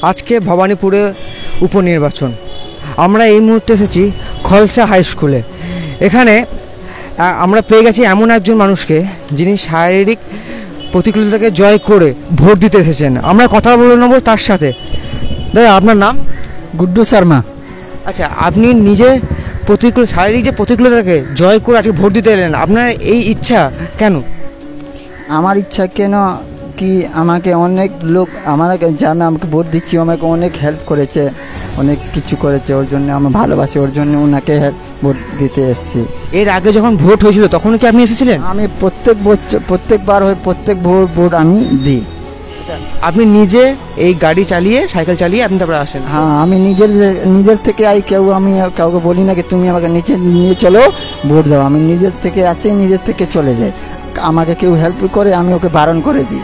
আজকে ভবানীপুরে উপনির্বাচন। আমরা এই মুহূর্তে এসেছি খলসা হাই স্কুলে। এখানে আমরা পেয়ে গেছি এমন একজন মানুষকে যিনি শারীরিক প্রতিকূলতাকে জয় করে ভোট দিতে এসেছেন। আমরা কথা বলে নেব তার সাথে। দাদা, আপনার নাম? গুড্ডু শর্মা। আচ্ছা, আপনি নিজে শারীরিক যে প্রতিকূলতাকে জয় করে আজকে ভোট দিতে এলেন, আপনার এই ইচ্ছা কেন? আমার ইচ্ছা কেন কি, আমাকে অনেক লোক আমাকে ভোট দিচ্ছি, আমাকে অনেক হেল্প করেছে, অনেক কিছু করেছে, ওর জন্য আমি ভালোবাসি, ওর জন্য ওনাকে ভোট দিতে এসেছি। এর আগে যখন ভোট হয়েছিল তখন কি আপনি এসেছিলেন? আমি প্রত্যেকবার প্রত্যেক ভোট আমি দিই। আপনি নিজে এই গাড়ি চালিয়ে, সাইকেল চালিয়ে আপনি তারপরে আসেন? হ্যাঁ, আমি নিজের থেকে আমি কাউকে বলি না কি তুমি আমাকে নিচে নিয়ে চলো ভোট দাও। আমি নিজের থেকে আসি, নিজের থেকে চলে যাই। আমাকে কেউ হেল্প করে আমি ওকে বারণ করে দিই।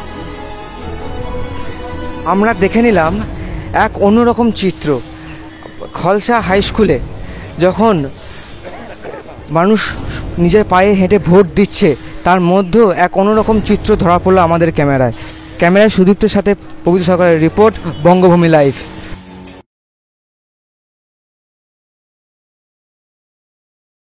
আমরা দেখে নিলাম এক অন্যরকম চিত্র খলসা হাই স্কুলে, যখন মানুষ নিজের পায়ে হেঁটে ভোট দিচ্ছে, তার মধ্যেও এক অন্যরকম চিত্র ধরা পড়লো আমাদের ক্যামেরায়। সুদীপ্তের সাথে পবিত্র সরকারের রিপোর্ট, বঙ্গভূমি লাইভ।